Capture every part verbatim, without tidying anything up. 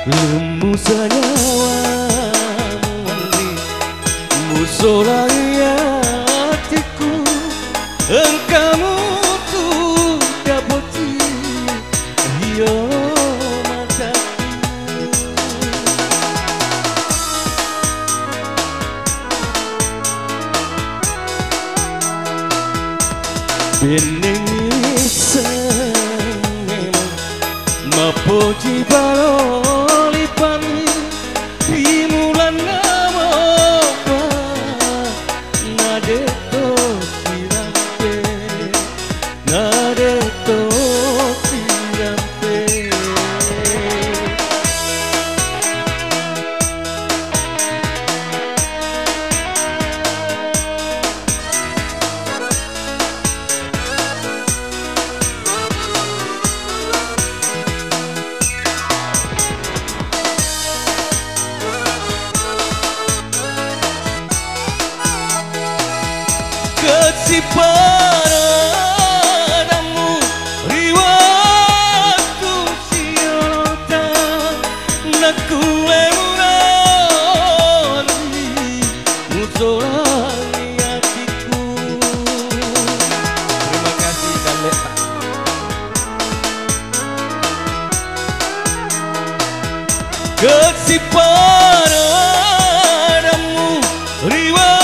Lemu senyawamu mandi musolai hatiku. Engkau tuh dapati yo mataku. Bening iseng mapoji baloli pani pimulan nama nade to sirante nade to sirante. Kesiparadamu riwatu siota nakulemurani musolani hatiku. Terima kasih Kalek. Kesiparadamu riwatu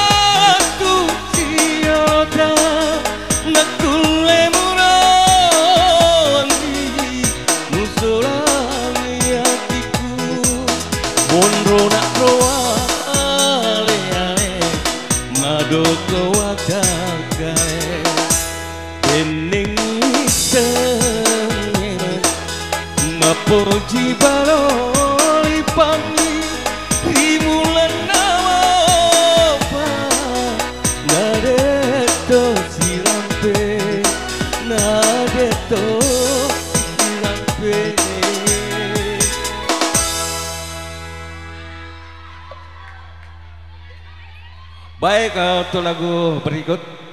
Mondro nak roa ale ale madoko wakakae bening iseng mapoji baloli pani rimulan nawa pa nadeto sirampe nadeto sirampe. Baik, untuk lagu berikut